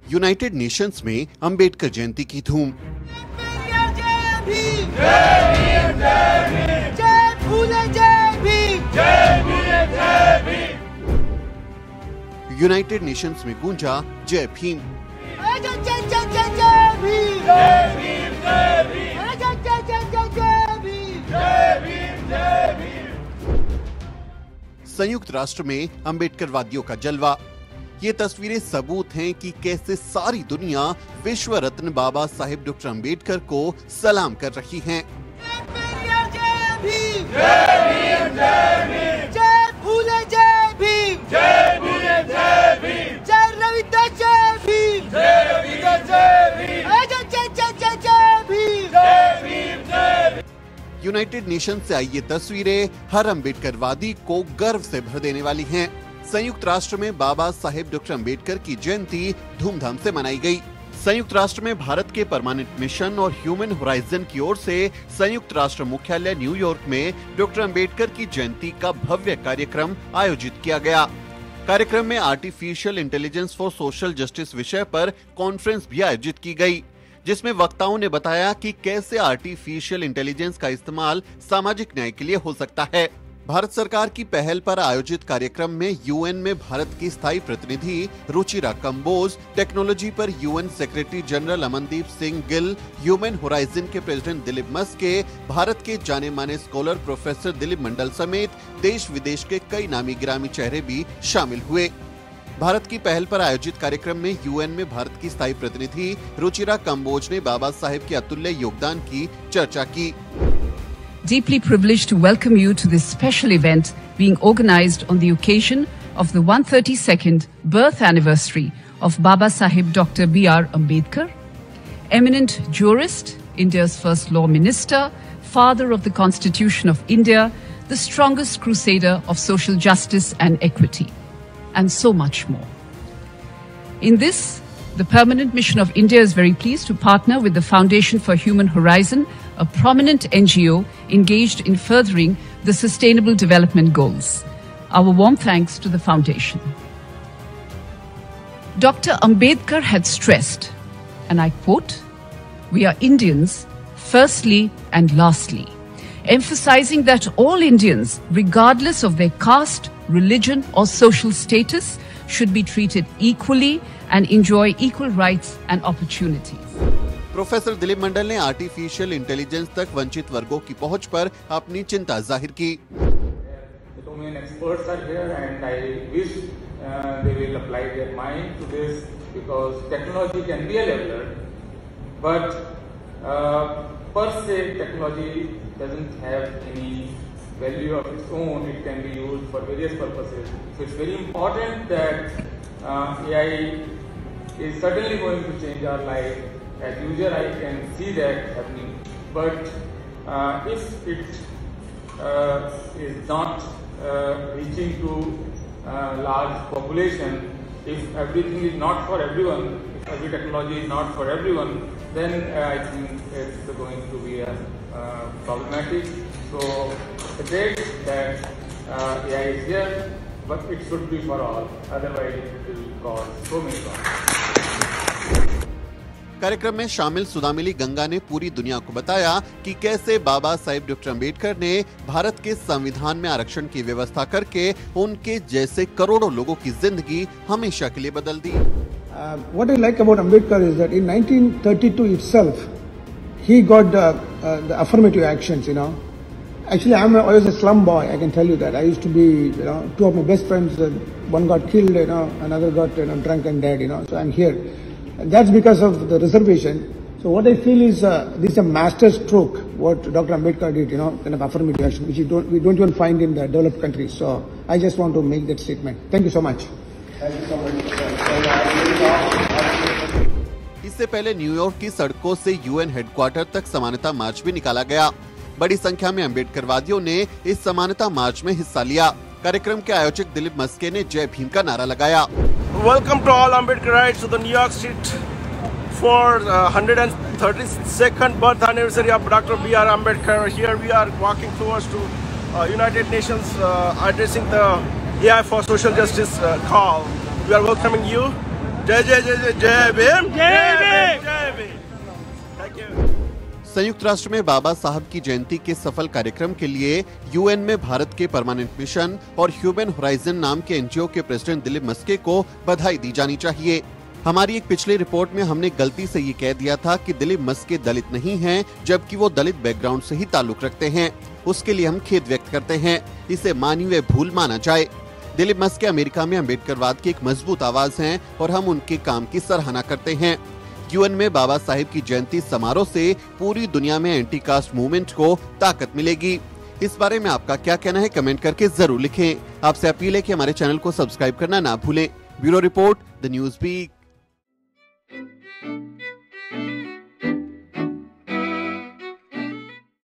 United Nations में अंबेडकर जयंती की धूम। यूनाइटेड नेशंस में गूंजा जय भीम। संयुक्त राष्ट्र में अंबेडकरवादियों का जलवा। ये तस्वीरें सबूत हैं कि कैसे सारी दुनिया विश्व रत्न बाबा साहेब डॉक्टर अंबेडकर को सलाम कर रही है। यूनाइटेड नेशन से आई ये तस्वीरें हर अंबेडकरवादी को गर्व से भर देने वाली हैं। संयुक्त राष्ट्र में बाबा साहेब डॉक्टर अंबेडकर की जयंती धूमधाम से मनाई गई। संयुक्त राष्ट्र में भारत के परमानेंट मिशन और ह्यूमन होराइजन की ओर से संयुक्त राष्ट्र मुख्यालय न्यूयॉर्क में डॉक्टर अंबेडकर की जयंती का भव्य कार्यक्रम आयोजित किया गया। कार्यक्रम में artificial intelligence for social justice विषय पर कॉन्फ्रेंस भी आयोजित की गई, जिसमें वक्ताओं ने बताया कि कैसे आर्टिफिशियल इंटेलिजेंस का इस्तेमाल सामाजिक न्याय के लिए हो सकता है। भारत सरकार की पहल पर आयोजित कार्यक्रम में यूएन में भारत की स्थायी प्रतिनिधि रुचिरा कंबोज, टेक्नोलॉजी पर UN secretary general Amandeep Singh Gill, human horizon के प्रेसिडेंट दिलीप मस्के, भारत के जाने माने स्कॉलर प्रोफेसर दिलीप मंडल समेत देश विदेश के कई नामी गिरामी चेहरे भी शामिल हुए। भारत की पहल पर आयोजित कार्यक्रम में यूएन में भारत की स्थायी प्रतिनिधि रुचिरा कंबोज ने बाबा साहेब के अतुल्य योगदान की चर्चा की। Deeply privileged to welcome you to this special event being organized on the occasion of the 132nd birth anniversary of Baba Saheb Dr. B.R. Ambedkar, eminent jurist, India's first law minister, father of the Constitution of India, the strongest crusader of social justice and equity, and so much more. In this, the Permanent Mission of India is very pleased to partner with the Foundation for Human Horizon, a prominent NGO engaged in furthering the Sustainable Development Goals. Our warm thanks to the Foundation. Dr. Ambedkar had stressed, and I quote, "We are Indians firstly and lastly," emphasizing that all Indians, regardless of their caste, religion or social status, should be treated equally and enjoy equal rights and opportunities. Professor Dilip Mandal ने artificial intelligence तक वंचित वर्गों की पहुंच पर अपनी चिंता जाहिर की। Domain experts are here and I wish they will apply their mind to this because technology can be a leveler, but per se technology doesn't have any value of its own. It can be used for various purposes. So it's very important that AI is certainly going to change our life. As user, I can see that happening, but if it is not reaching to large population, if everything is not for everyone, if every technology is not for everyone, then I think it's going to be problematic. So it's great that AI is here, but it should be for all. Otherwise, it will cause so many problems. कार्यक्रम में शामिल सुदामिली गंगा ने पूरी दुनिया को बताया कि कैसे बाबा साहेब डॉक्टर अंबेडकर ने भारत के संविधान में आरक्षण की व्यवस्था करके उनके जैसे करोड़ों लोगों की जिंदगी हमेशा के लिए बदल दी। What I like about Ambedkar is that in 1932 itself, he got the affirmative actions. Actually, I was a slum boy. I can tell you that. I used to be, two of my best friends. One got killed, another got drunk and died. So I'm here. And that's because of the reservation. So what I feel is this is a master stroke. What Dr. Ambedkar did, kind of affirmative action, which we don't even find in the developed countries. So I just want to make that statement. Thank you so much. Thank you so much. इससे पहले New York की सड़कों से UN headquarter तक समानता मार्च भी निकाला गया। बड़ी संख्या में अंबेडकरवादियों ने इस समानता मार्च में हिस्सा लिया। कार्यक्रम के आयोजक दिलीप मस्के ने जय भीम का नारा लगाया। Welcome to all Ambedkarites to the New York Street for the 132nd birth anniversary of Dr. B.R. Ambedkar. Here we are walking towards to United Nations addressing the AI for Social Justice call. We are welcoming you जय जय जय जय जय भीम, जय भीम, जय Bhim. Thank you. संयुक्त राष्ट्र में बाबा साहब की जयंती के सफल कार्यक्रम के लिए यूएन में भारत के परमानेंट मिशन और ह्यूमन होराइजन नाम के एनजीओ के प्रेसिडेंट दिलीप मस्के को बधाई दी जानी चाहिए। हमारी एक पिछली रिपोर्ट में हमने गलती से ये कह दिया था कि दिलीप मस्के दलित नहीं हैं, जबकि वो दलित बैकग्राउंड से ही ताल्लुक रखते हैं। उसके लिए हम खेद व्यक्त करते हैं। इसे मानवीय भूल माना जाए। दिलीप मस्के अमेरिका में अम्बेडकरवाद की एक मजबूत आवाज हैं और हम उनके काम की सराहना करते हैं। यूएन में बाबा साहिब की जयंती समारोह से पूरी दुनिया में एंटी कास्ट मूवमेंट को ताकत मिलेगी। इस बारे में आपका क्या कहना है, कमेंट करके जरूर लिखें। आपसे अपील है कि हमारे चैनल को सब्सक्राइब करना ना भूलें। Bureau report, the news week.